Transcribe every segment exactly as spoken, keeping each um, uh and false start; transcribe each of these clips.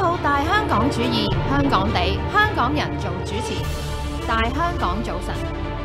抱大香港主義，香港地，香港人做主持。大香港早晨，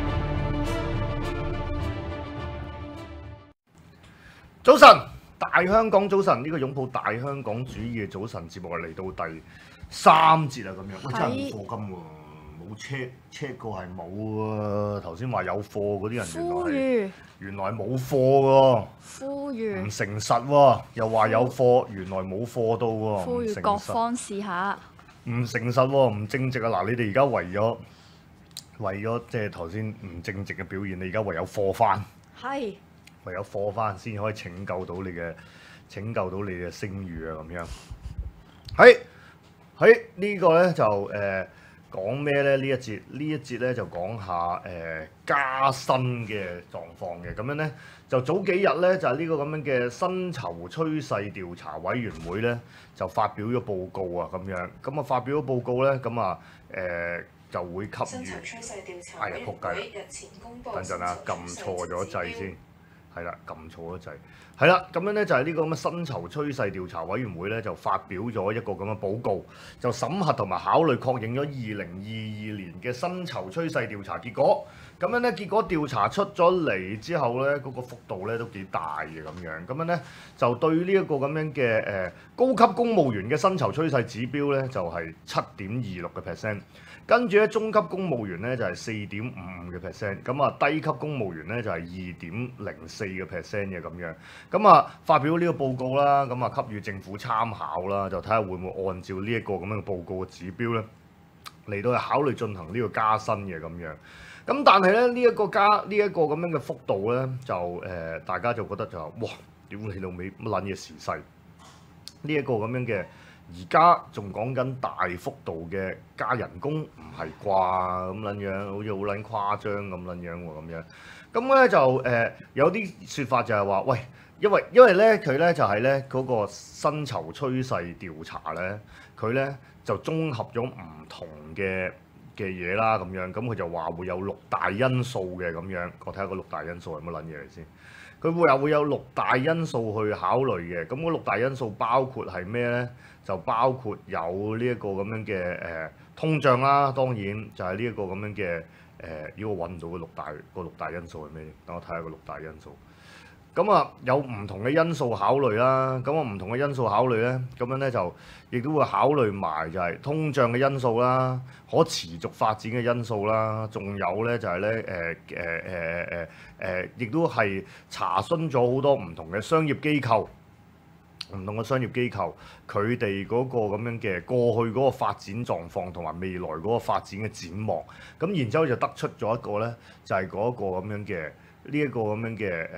早晨，大香港早晨，呢、這個擁抱大香港主義嘅早晨節目係嚟到第三節啦，咁樣，喂，真係冇課金喎，冇 check check 過係冇啊，頭先話有貨嗰啲人原來呼籲原來冇貨喎， 呼籲唔誠實喎，又話有貨，原來冇貨到喎， 呼籲各方試下， 唔誠實喎，唔正直啊！嗱，你哋而家為咗為咗即係頭先唔正直嘅表現，你而家唯有貨翻。 係唯有貨翻先可以拯救到你嘅拯救到你嘅聲譽啊！咁樣喺喺呢個咧就誒、呃、講咩咧？呢一節呢一節咧就講下誒、呃、加薪嘅狀況嘅。咁樣咧就早幾日咧就係、是、呢個咁樣嘅薪酬趨勢調查委員會咧就發表咗報告啊！咁樣咁啊發表咗報告咧咁啊誒就會給予薪酬趨勢調查哎呀仆街啦！ 日前公布等陣啊，撳錯咗掣先。 先。係啦，撳錯咗掣。係啦，咁樣咧就係呢個咁嘅薪酬趨勢調查委員會咧就發表咗一個咁嘅報告，就審核同埋考慮確認咗二零二二年嘅薪酬趨勢調查結果。咁樣咧結果調查出咗嚟之後咧，嗰、那個幅度咧都幾大嘅咁樣。咁樣咧就對呢一個咁樣嘅誒、呃、高級公務員嘅薪酬趨勢指標咧就係七點二六嘅 percent。跟住咧，中級公務員咧就係四點五五嘅 percent，咁啊低級公務員咧就係二點零四嘅 percent 嘅咁樣，咁啊發表呢個報告啦，咁啊給予政府參考啦，就睇下會唔會按照呢一個咁樣嘅報告嘅指標咧嚟到去考慮進行呢個加薪嘅咁樣。咁但係咧呢一個加呢一個咁樣嘅幅度咧就誒、呃、大家就覺得就哇屌你老味乜撚嘢時勢呢一個咁樣嘅。而家仲講緊大幅度嘅加人工，唔係啩咁撚樣，好似好撚誇張咁撚樣喎咁樣。咁咧就誒、呃、有啲説法就係話，喂，因為因為咧佢咧就係咧嗰個薪酬趨勢調查咧，佢咧就綜合咗唔同嘅嘅嘢啦咁樣。咁佢就話會有六大因素嘅咁樣。我睇下個六大因素係乜撚嘢嚟先。佢會又會有六大因素去考慮嘅。咁嗰六大因素包括係咩咧？就包括有呢一個咁樣嘅誒、呃、通脹啦，當然就係呢一個咁樣嘅誒，如果揾唔到個六大個六大因素係咩？等我睇下個六大因素。咁啊有唔同嘅因素考慮啦，咁啊唔同嘅因素考慮咧，咁樣咧就亦都會考慮埋就係通脹嘅因素啦，可持續發展嘅因素啦，仲有咧就係咧誒誒誒誒誒，亦都係查詢咗好多唔同嘅商業機構。唔同嘅商業機構，佢哋嗰個咁樣嘅過去嗰個發展狀況同埋未來嗰個發展嘅展望，咁然之後就得出咗一個咧，就係、是、嗰個咁樣嘅呢一個咁樣嘅誒誒誒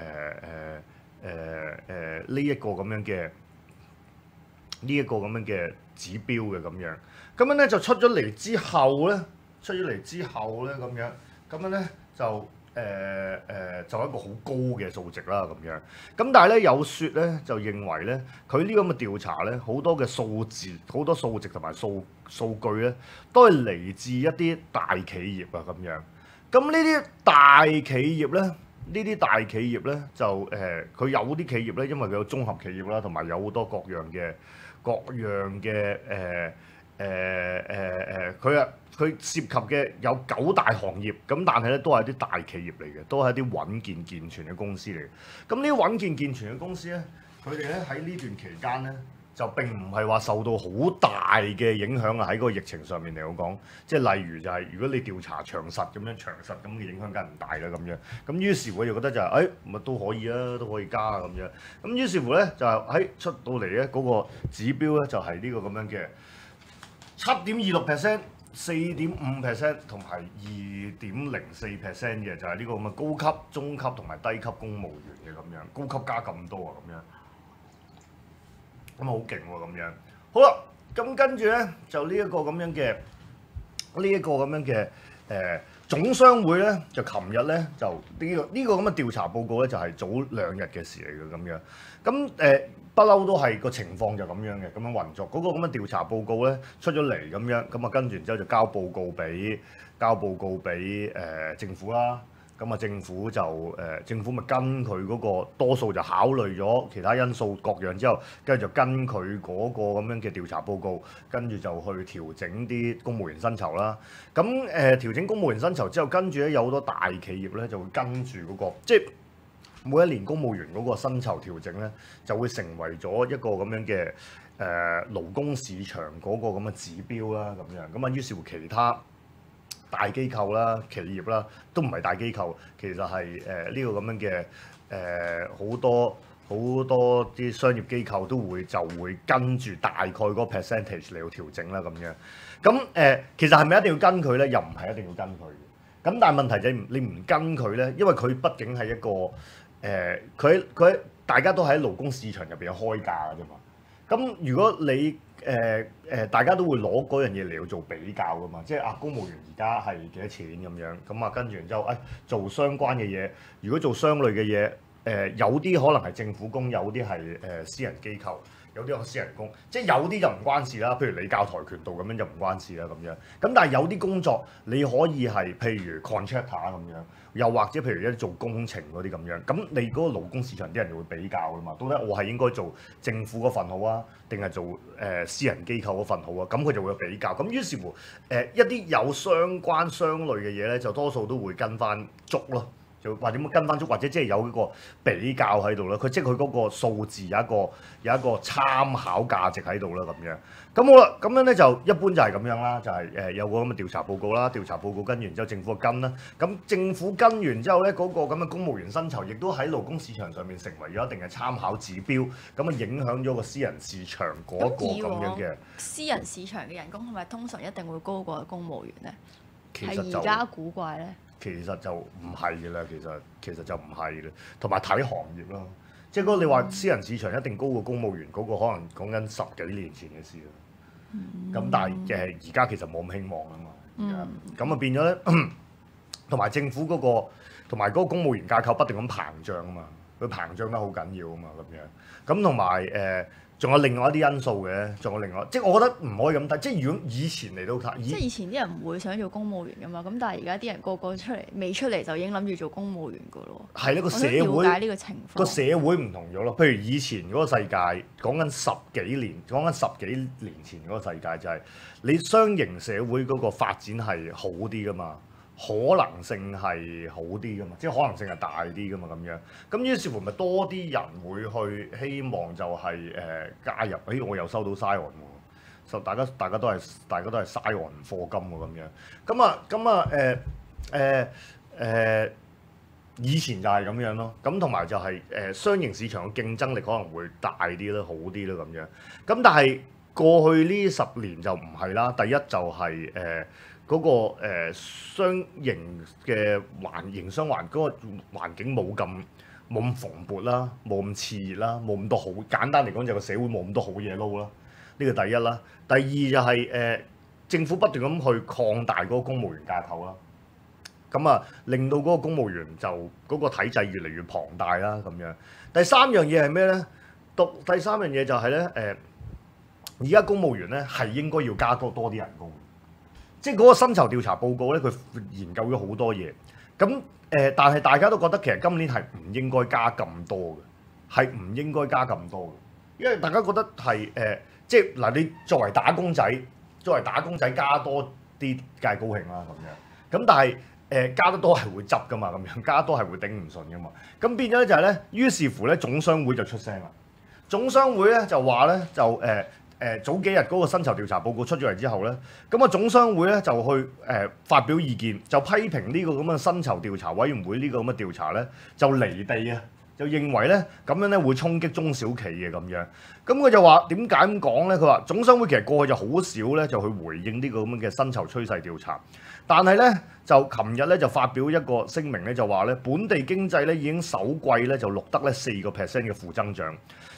誒呢一個咁樣嘅呢一個咁樣嘅指標嘅咁樣，咁樣咧就出咗嚟之後咧，出咗嚟之後咧咁樣，咁樣咧就。誒誒、呃呃、就一個好高嘅數值啦咁樣，咁但係咧有説咧就認為咧佢呢個咁嘅調查咧好多嘅數字好多數值同埋數數據咧都係嚟自一啲大企業啊咁樣，咁呢啲大企業咧呢啲大企業咧就誒佢、呃、有啲企業咧因為佢有綜合企業啦，同埋有好多各樣嘅各樣嘅誒。誒誒誒，佢啊佢涉及嘅有九大行業，咁但係咧都係啲大企業嚟嘅，都係一啲穩健健全嘅公司嚟嘅。咁呢啲穩健健全嘅公司咧，佢哋咧喺呢段期間咧，就並唔係話受到好大嘅影響啊！喺嗰個疫情上面嚟講，即係例如就係、是、如果你調查長實咁樣，長實咁嘅影響梗係唔大啦咁樣。咁於是我就覺得就係、是，誒咪都可以啊，都可以加啊咁樣。咁於是乎咧就係、是、喺出到嚟咧嗰個指標咧就係呢個咁樣嘅。七點二六 percent、四點五 percent 同埋二點零四 percent 嘅就係呢個咁嘅高級、中級同埋低級公務員嘅咁樣，高級加咁多啊咁樣，咁啊好勁喎咁樣。好啦，咁跟住咧就呢一個咁樣嘅呢一個咁樣嘅誒、呃、總商會咧，就琴日咧就呢、呢個呢、呢個咁嘅調查報告咧就係早兩日嘅事嚟嘅咁樣，咁誒。呃不嬲都係個情況就咁樣嘅，咁樣運作。嗰、那個咁嘅調查報告咧出咗嚟咁樣，咁啊跟住然之後就交報告俾交報告俾誒、呃、政府啦。 咁啊政府就誒、呃、政府咪跟佢嗰、個多數就考慮咗其他因素各樣之後，跟住就跟佢嗰個咁樣嘅調查報告，跟住就去調整啲公務員薪酬啦。咁誒、呃、調整公務員薪酬之後，跟住咧有好多大企業咧就會跟住嗰、個，即係每一年公務員嗰個薪酬調整咧，就會成為咗一個咁樣嘅誒、呃、勞工市場嗰個咁嘅指標啦，咁樣咁啊，於是乎其他大機構啦、企業啦，都唔係大機構，其實係誒呢個咁樣嘅誒好多好多啲商業機構都會就會跟住大概嗰個 percentage 嚟到調整啦，咁樣。咁誒、呃、其實係咪一定要跟佢咧？又唔係一定要跟佢嘅。咁但係問題就係你唔跟佢咧，因為佢畢竟係一個誒，佢佢大家都喺勞工市場入邊開價㗎啫嘛。咁如果你誒誒、呃、大家都會攞嗰樣嘢嚟到做比較㗎嘛，即係啊公務員而家係幾多錢咁樣，咁啊跟住然之後誒、哎、做相關嘅嘢，如果做相類嘅嘢，誒、呃、有啲可能係政府工，有啲係誒私人機構。有啲係私人工，即係有啲就唔關事啦。譬如你教跆拳道咁樣就唔關事啦咁樣。咁但係有啲工作你可以係譬如 contractor 咁樣，又或者譬如一啲做工程嗰啲咁樣。咁你嗰個勞工市場啲人就會比較㗎嘛。到底我係應該做政府嗰份好啊，定係做誒、呃、私人機構嗰份好啊？咁佢就會有比較。咁於是乎誒、呃、一啲有相關相類嘅嘢咧，就多數都會跟翻足咯。就或者咁跟翻足，或者即係有一個比較喺度啦。佢即係佢嗰個數字有一個有一個參考價值喺度啦咁樣。咁好啦，咁樣咧就一般就係咁樣啦，就係、是、誒有個咁嘅調查報告啦。調查報告跟完之後，政府就跟啦。咁政府跟完之後咧，嗰、那個咁嘅公務員薪酬亦都喺勞工市場上面成為咗一定嘅參考指標。咁啊影響咗個私人市場嗰個咁樣嘅。 私人市場嘅人工係咪通常一定會高過公務員咧？ 其實就係而家古怪咧。 其實就唔係嘅啦，其實其實就唔係嘅，同埋睇行業咯。即係嗰個你話私人市場一定高過公務員嗰、那個，可能講緊十幾年前嘅事啦。咁、嗯、但係誒而家其實冇咁興旺啊嘛。咁啊、嗯、變咗咧，同埋政府嗰、那個同埋嗰個公務員架構不斷咁膨脹啊嘛，佢膨脹得好緊要啊嘛咁樣。咁同埋誒。仲有另外一啲因素嘅，仲有另外，即係我覺得唔可以咁睇。即係如果以前嚟到睇， 即係以前啲人唔會想做公務員噶嘛，咁但係而家啲人個個出嚟，未出嚟就已經諗住做公務員噶咯。係呢個社會了解呢個情況，個社會唔同咗咯。譬如以前嗰個世界，講緊十幾年，講緊十幾年前嗰個世界就係、是、你商營社會嗰個發展係好啲噶嘛。可能性係好啲噶嘛，即係可能性係大啲噶嘛咁樣。咁於是乎咪多啲人會去希望就係、是、誒、呃、加入。誒、哎、我又收到 Scion 喎，大家大家都係大家都係 Scion 課金喎咁樣。咁啊咁啊誒誒誒，以前就係咁樣咯。咁同埋就係、是、誒、呃、商營市場嘅競爭力可能會大啲啦，好啲啦咁樣。咁但係過去呢十年就唔係啦。第一就係、是、誒。呃嗰、那個誒、呃、商營嘅環營商環嗰個環境冇咁冇咁蓬勃啦，冇咁熾熱啦，冇咁多好簡單嚟講就個社會冇咁多好嘢撈啦。呢個第一啦。第二就係、是、誒、呃、政府不斷咁去擴大嗰個公務員架構啦，咁啊令到嗰個公務員就嗰、那個體制越嚟越龐大啦咁樣。第三樣嘢係咩咧？讀第三樣嘢就係咧誒，而家公務員咧係應該要加多多啲人工。即係嗰個薪酬調查報告咧，佢研究咗好多嘢。咁誒、呃，但係大家都覺得其實今年係唔應該加咁多嘅，係唔應該加咁多嘅，因為大家覺得係誒、呃，即係嗱，你作為打工仔，作為打工仔加多啲梗係高興啦咁樣。咁但係誒、呃、加得多係會執噶嘛，咁樣加得多係會頂唔順噶嘛。咁變咗咧就係咧，於是乎咧總商會就出聲啦。總商會咧就話咧就誒。呃誒、呃、早幾日嗰個薪酬調查報告出咗嚟之後咧，咁啊總商會咧就去誒、呃、發表意見，就批評呢個咁嘅薪酬調查委員會呢個咁嘅調查咧就離地啊，就認為咧咁樣咧會衝擊中小企嘅咁樣。咁佢就話點解咁講咧？佢話總商會其實過去就好少咧就去回應呢個咁嘅薪酬趨勢調查，但係咧就琴日咧就發表一個聲明咧就話咧本地經濟咧已經首季咧就錄得咧四個 percent 嘅負增長。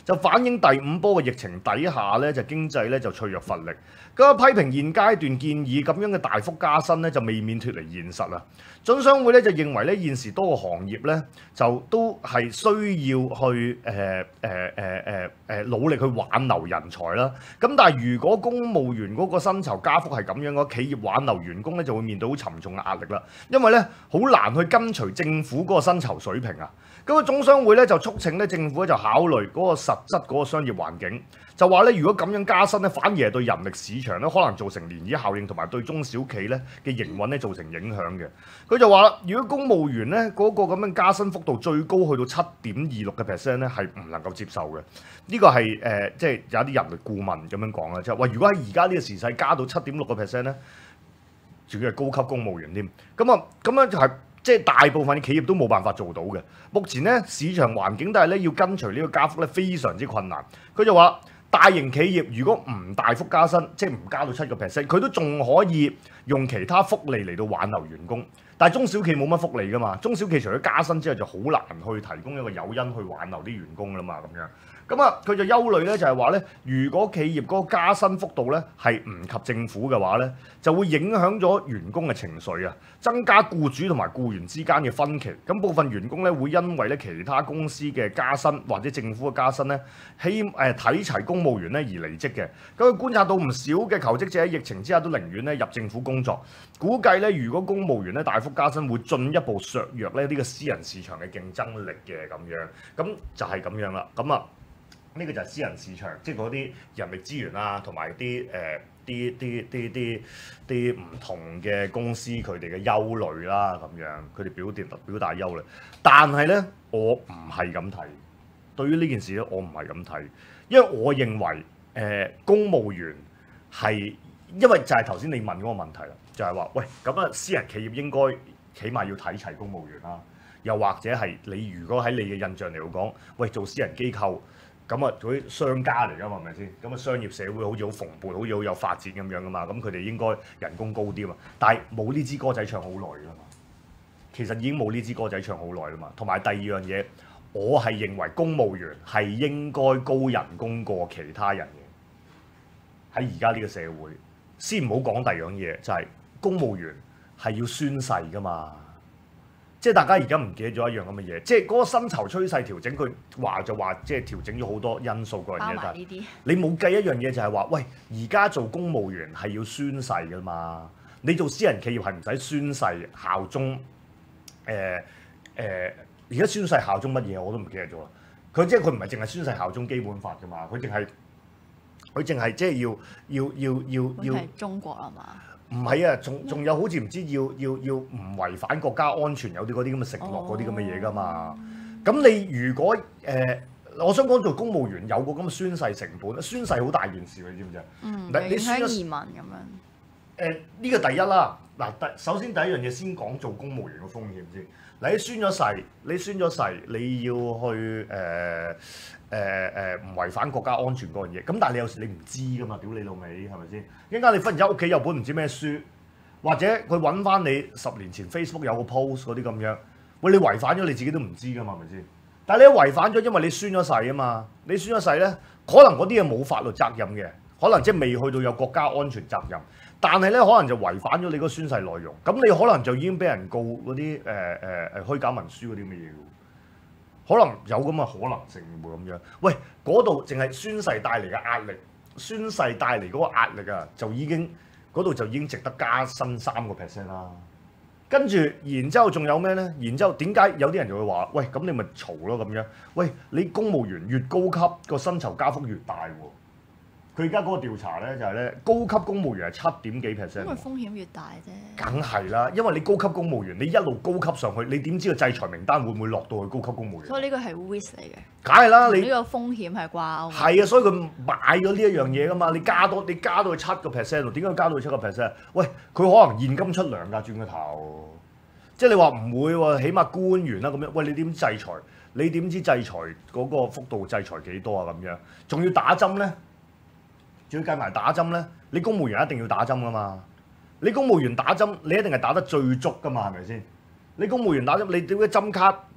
就反映第五波嘅疫情底下咧，就經濟咧就脆弱乏力。咁批評現階段建議咁樣嘅大幅加薪咧，就未免脫離現實啦。總商會咧就認為咧，現時多個行業咧就都係需要去誒誒誒誒誒努力去挽留人才啦。咁但係如果公務員嗰個薪酬加幅係咁樣嘅話，企業挽留員工咧就會面對好沉重嘅壓力啦。因為咧好難去跟隨政府嗰個薪酬水平啊。咁個總商會咧就促請咧政府咧就考慮嗰個實質嗰個商業環境，就話咧如果咁樣加薪咧，反而係對人力市場咧可能造成漣漪效應，同埋對中小企咧嘅營運咧造成影響嘅。佢就話啦，如果公務員咧嗰個咁樣加薪幅度最高去到七點二六嘅 percent 咧，係唔能夠接受嘅。呢個係誒即係有啲人力顧問咁樣講啦，即係話如果喺而家呢個時勢加到七點六個 percent 咧，仲要係高級公務員添。咁啊咁樣就係。即係大部分嘅企業都冇辦法做到嘅。目前咧市場環境都係咧要跟隨呢個加幅咧非常之困難。佢就話大型企業如果唔大幅加薪，即係唔加到七個 percent，佢都仲可以用其他福利嚟到挽留員工。但係中小企冇乜福利㗎嘛，中小企除咗加薪之後就好難去提供一個誘因去挽留啲員工啦嘛咁樣。咁啊，佢就憂慮咧，就係話咧，如果企業嗰個加薪幅度咧係唔及政府嘅話咧，就會影響咗員工嘅情緒啊，增加僱主同埋僱員之間嘅分歧。咁部分員工咧會因為咧其他公司嘅加薪或者政府嘅加薪咧，希誒睇齊公務員咧而離職嘅。咁佢觀察到唔少嘅求職者喺疫情之下都寧願咧入政府工作。估計咧，如果公務員咧大幅加薪，會進一步削弱咧呢個私人市場嘅競爭力嘅咁樣。咁就係咁樣啦。咁啊。呢個就係私人市場，即係嗰啲人力資源啊，同埋啲誒啲啲啲啲啲唔同嘅公司佢哋嘅憂慮啦，咁樣佢哋表達表達憂慮。但係咧，我唔係咁睇。對於呢件事咧，我唔係咁睇，因為我認為誒、呃、公務員係因為就係頭先你問嗰個問題啦，就係話喂咁啊，私人企業應該起碼要睇齊公務員啦，又或者係你如果喺你嘅印象嚟講，喂做私人機構。咁啊，嗰啲商家嚟㗎嘛，係咪先？咁啊，商業社會好似好蓬勃，好似好有發展咁樣㗎嘛。咁佢哋應該人工高啲嘛。但係冇呢支歌仔唱好耐㗎嘛。其實已經冇呢支歌仔唱好耐啦嘛。同埋第二樣嘢，我係認為公務員係應該高人工過其他人嘅。喺而家呢個社會，先唔好講第二樣嘢，就係、是、公務員係要宣誓㗎嘛。即係大家而家唔記得咗一樣咁嘅嘢，即係嗰個薪酬趨勢調整，佢話就話即係調整咗好多因素嗰樣嘢。但係你冇計一樣嘢就係話，喂，而家做公務員係要宣誓㗎嘛？你做私人企業係唔使宣誓效忠。誒、呃、誒，而、呃、家宣誓效忠乜嘢我都唔記得咗啦。佢即係佢唔係淨係宣誓效忠基本法㗎嘛？佢淨係佢淨係即係要要要要要。係中國啊嘛？ 唔係啊，仲仲有好似唔知要要要唔違反國家安全有啲嗰啲咁嘅承諾嗰啲咁嘅嘢㗎嘛？咁、oh. 你如果誒、呃，我想講做公務員有個咁嘅宣誓成本，宣誓好大件事你知唔知啊？嗯， 你宣咗移民咁樣。 誒呢個第一啦，嗱第首先第一樣嘢先講做公務員嘅風險先。你宣咗誓，你宣咗誓，你要去誒誒誒唔違反國家安全嗰樣嘢。咁但係你有時你唔知㗎嘛？屌你老味係咪先？一陣間你忽然之間屋企有本唔知咩書，或者佢揾翻你十年前 Facebook 有個 post 嗰啲咁樣，喂你違反咗你自己都唔知㗎嘛？係咪先？但係你一違反咗，因為你宣咗誓啊嘛，你宣咗誓咧，可能嗰啲嘢冇法律責任嘅，可能即係未去到有國家安全責任。但係咧，可能就違反咗你個宣誓內容，咁你可能就已經俾人告嗰啲誒誒誒虛假文書嗰啲咁嘅嘢喎，可能有咁嘅可能性會咁樣。喂，嗰度淨係宣誓帶嚟嘅壓力，宣誓帶嚟嗰個壓力啊，就已經嗰度就已經值得加薪三個 percent 啦。跟住，然之後仲有咩咧？然之後點解有啲人就會話：喂，咁你咪嘈咯咁樣。喂，你公務員越高級，個薪酬加幅越大喎。佢而家嗰個調查咧就係咧，高級公務員係七點幾 percent。 因為風險越大啫。梗係啦，因為你高級公務員，你一路高級上去，你點知個制裁名單會唔會落到去高級公務員？ 所以呢個係 risk 嚟嘅。 梗係啦，你呢個風險係掛鈎。係啊，所以佢買咗呢一樣嘢噶嘛，你加多，你加到去七個 percent 喎，點解要加到去七個 percent？喂，佢可能現金出糧㗎，轉個頭。即係你話唔會喎，起碼官員啦咁樣。喂，你點制裁？你點知制裁嗰個幅度制裁幾多啊？咁樣，仲要打針咧？仲要計埋打針咧，你公務員一定要打針噶嘛？你公務員打針，你一定係打得最足噶嘛？係咪先？你公務員打針，你點解針卡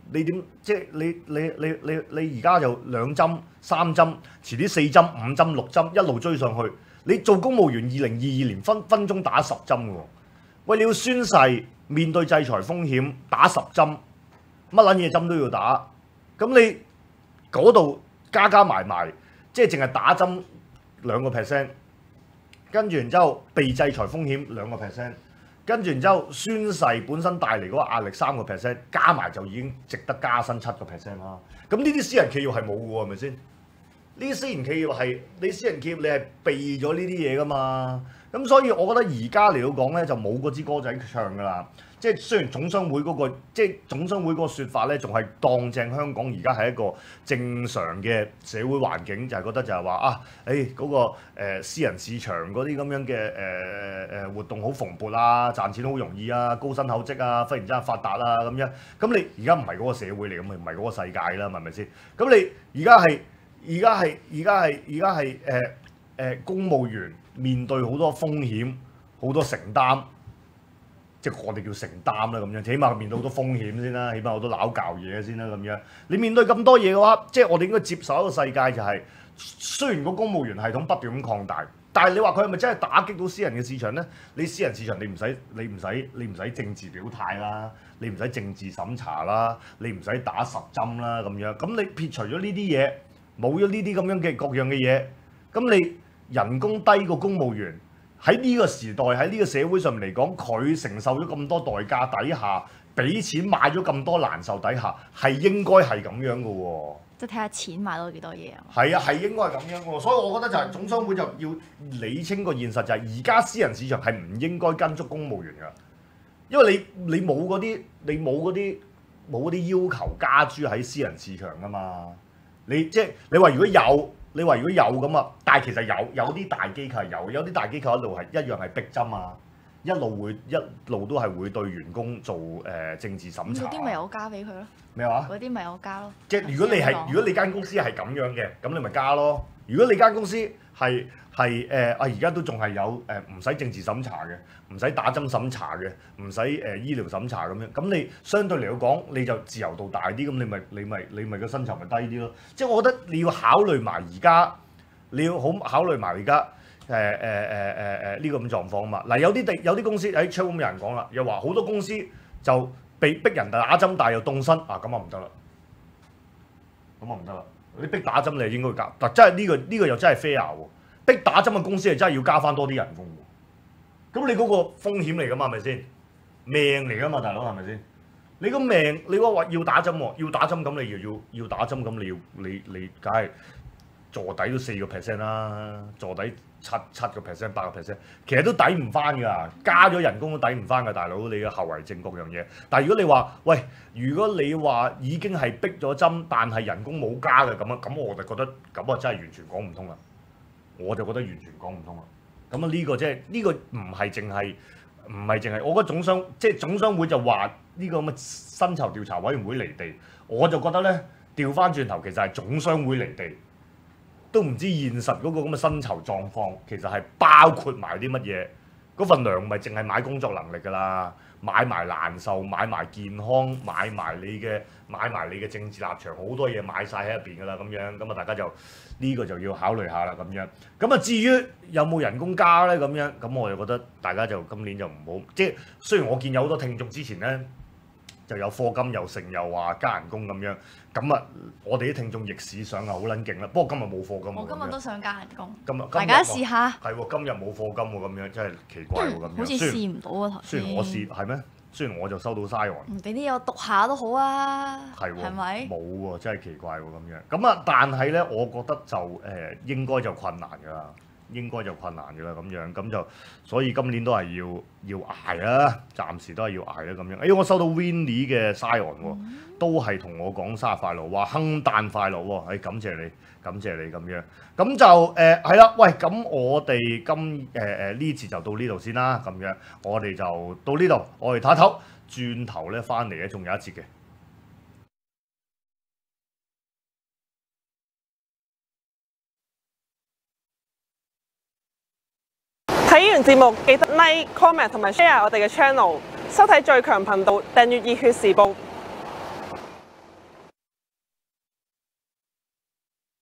你點即係你你你你你而家就兩針、三針，遲啲四針、五針、六針，一路追上去。你做公務員，二零二二年分分鐘打十針喎。喂，你要宣誓面對制裁風險，打十針，乜撚嘢針都要打。咁你嗰度加加埋埋，即係淨係打針兩個 percent， 跟住然之後被制裁風險兩個 percent。跟住然之後，宣誓本身帶嚟嗰個壓力三個 percent， 加埋就已經值得加薪七個 percent 啦。咁呢啲私人企業係冇嘅喎，係咪先？呢啲私人企業係你私人企業，你係避咗呢啲嘢噶嘛。咁所以我覺得而家嚟到講咧，就冇嗰支歌仔唱噶啦。即係雖然總商會嗰、嗰個，即係總商會嗰個説法咧，仲係當正香港而家係一個正常嘅社會環境，就係、係、覺得就係話啊，誒、哎、嗰、嗰個、呃、私人市場嗰啲咁樣嘅誒誒活動好蓬勃啊，賺錢好容易啊，高薪厚職啊，忽然之間發達啊咁樣。咁你而家唔係嗰個社會嚟，咁咪唔係嗰個世界啦，係咪先？咁你而家係而家係而家係而家係誒誒公務員面對好多風險，好多承擔。即係我哋叫承擔啦咁樣，起碼面對好多風險先啦，起碼好多撈教嘢先啦咁樣。你面對咁多嘢嘅話，即係我哋應該接受一個世界就係、是，雖然個公務員系統不斷咁擴大，但係你話佢係咪真係打擊到私人嘅市場咧？你私人市場你唔使你唔使你唔使政治表態啦，你唔使政治審查啦，你唔使打十針啦咁樣。咁你撇除咗呢啲嘢，冇咗呢啲咁樣嘅各樣嘅嘢，咁你人工低過公務員。喺呢個時代，喺呢個社會上面嚟講，佢承受咗咁多代價底下，俾錢買咗咁多難受底下，係應該係咁樣嘅喎。即係睇下錢買到幾多嘢啊？係啊，係應該係咁樣嘅喎。所以我覺得就係總商會就要理清個現實，就係而家私人市場係唔應該跟足公務員㗎，因為你你冇嗰啲你冇嗰啲冇嗰啲要求加諸喺私人市場㗎嘛。你即係你話如果有。你話如果有咁啊，但係其實有有啲大機構係有，有啲大機構一路係一樣係逼針啊，一路會一路都係會對員工做誒、呃、政治審查。嗰啲咪我加俾佢咯。咩話？嗰啲咪我加咯。即係如果你係如果你間公司係咁樣嘅，咁你咪加咯。如果你間公司係係誒啊而家都仲係有誒唔使政治審查嘅，唔使打針審查嘅，唔使誒醫療審查咁樣，咁你相對嚟講你就自由度大啲，咁你咪你咪你咪個薪酬咪低啲咯。即係我覺得你要考慮埋而家，你要好考慮埋而家誒誒誒誒誒呢個咁狀況啊嘛。嗱有啲地有啲公司喺 chatroom 有人講啦，又話好多公司就被逼人打針，但係又凍薪啊，咁啊唔得啦，咁啊唔得啦。你逼打針你係應該加，但真係呢個呢個又真係 fair 喎。逼打針嘅公司係真係要加翻多啲人工喎。咁你嗰個風險嚟㗎嘛，係咪先？命嚟㗎嘛，大佬係咪先？你個命，你嗰個話要打針喎，要打針咁你又要要打針咁你要你你梗係坐底都四個 percent 啦，坐底七七個 percent 八個 percent， 其實都抵唔翻㗎，加咗人工都抵唔翻㗎，大佬你嘅後遺症各樣嘢。但係如果你話喂，如果你話已經係逼咗針，但係人工冇加嘅咁啊，咁我就覺得咁啊真係完全講唔通啦。我就覺得完全講唔通啦。咁啊呢個即係呢個唔係淨係唔係淨係，我覺得總商即係總商會就話呢個咁嘅薪酬調查委員會離地，我就覺得咧調翻轉頭其實係總商會離地，都唔知現實嗰個咁嘅薪酬狀況其實係包括埋啲乜嘢？嗰份糧唔係淨係買工作能力㗎啦，買埋難受，買埋健康，買埋你嘅買埋你嘅政治立場，好多嘢買晒喺入邊㗎啦，咁樣咁啊大家就呢、這個就要考慮下啦，咁樣咁啊至於有冇人工加咧咁樣，咁我就覺得大家就今年就唔好，即係雖然我見有好多聽眾之前咧就有課金又成又話加人工咁樣，咁啊我哋啲聽眾逆市上啊好撚勁啦，不過今日冇課金。我今日都想加人工。今日大家試下。係喎，今日冇課金喎，咁樣真係奇怪喎，咁樣。好似試唔到啊頭先。雖然我試係咩？雖然我就收到嘥喎。俾啲嘢我讀下都好啊。係喎。係咪？冇喎，真係奇怪喎咁樣。咁啊，但係咧，我覺得就誒、呃、應該就困難㗎啦。應該就困難嘅啦，咁樣咁就，所以今年都係要要捱啦，暫時都係要捱啦咁樣。哎，我收到 Winnie 嘅 Sion 喎，都係同我講生日快樂，話亨誕快樂喎。哎，感謝你，感謝你咁樣。咁就誒係啦，喂，咁我哋今誒誒呢次就到呢度先啦，咁樣我哋就到呢度，我哋睇頭，轉頭咧翻嚟咧，仲有一節嘅。 睇完節目記得 like、comment 同埋 share 我哋嘅 channel， 收睇最強頻道，訂閱熱血時報。